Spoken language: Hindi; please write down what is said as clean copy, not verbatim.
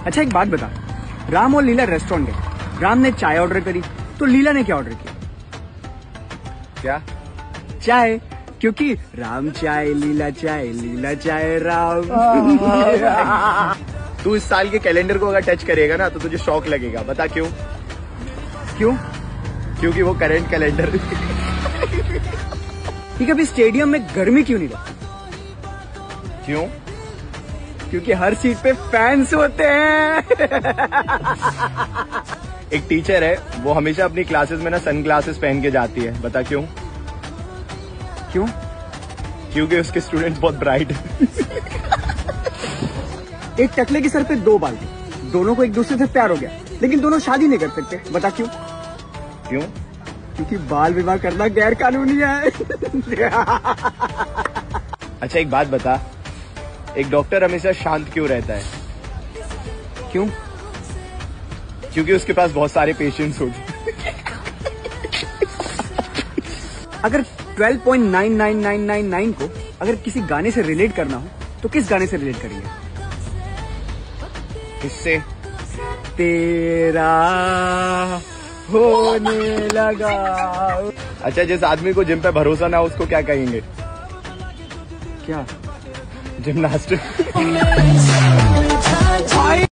अच्छा एक बात बता, राम और लीला रेस्टोरेंट गए, राम ने चाय ऑर्डर करी तो लीला ने क्या ऑर्डर किया? क्या? चाय, क्योंकि राम चाय लीला चाय राम। तू इस साल के कैलेंडर को अगर टच करेगा ना तो तुझे शौक लगेगा, बता क्यों? क्यों? क्योंकि वो करंट कैलेंडर। ठीक है, अभी स्टेडियम में गर्मी क्यों नहीं रहती? क्यों? क्योंकि हर सीट पे फैंस होते हैं। एक टीचर है, वो हमेशा अपनी क्लासेस में ना सनग्लासेस पहन के जाती है, बता क्यों? क्यों? क्योंकि उसके स्टूडेंट्स बहुत ब्राइट है। एक टकले के सर पे 2 बाल थे, दोनों को एक दूसरे से प्यार हो गया, लेकिन दोनों शादी नहीं कर सकते, बता क्यों? क्यों? क्योंकि बाल विवाह करना गैर कानूनी है। अच्छा एक बात बता, एक डॉक्टर हमेशा शांत क्यों रहता है? क्यों? क्योंकि उसके पास बहुत सारे पेशेंट्स होते हैं। अगर 12.99999 को अगर किसी गाने से रिलेट करना हो तो किस गाने से रिलेट करेंगे? किससे? तेरा होने लगा। अच्छा, जिस आदमी को जिम पे भरोसा ना हो उसको क्या कहेंगे? क्या? जिम्नास्ट।